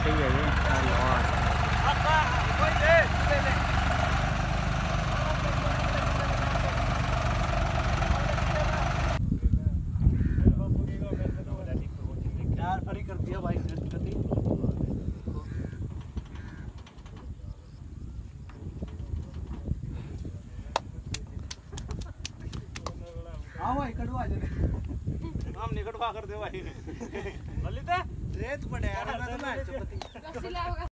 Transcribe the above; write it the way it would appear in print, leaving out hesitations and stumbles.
सही है ये। यार फरी कर दिया भाई हाँ भाई कटवा दे हम नहीं कटवा कर दे भाई ललिता रेत पड़े यार मैं तो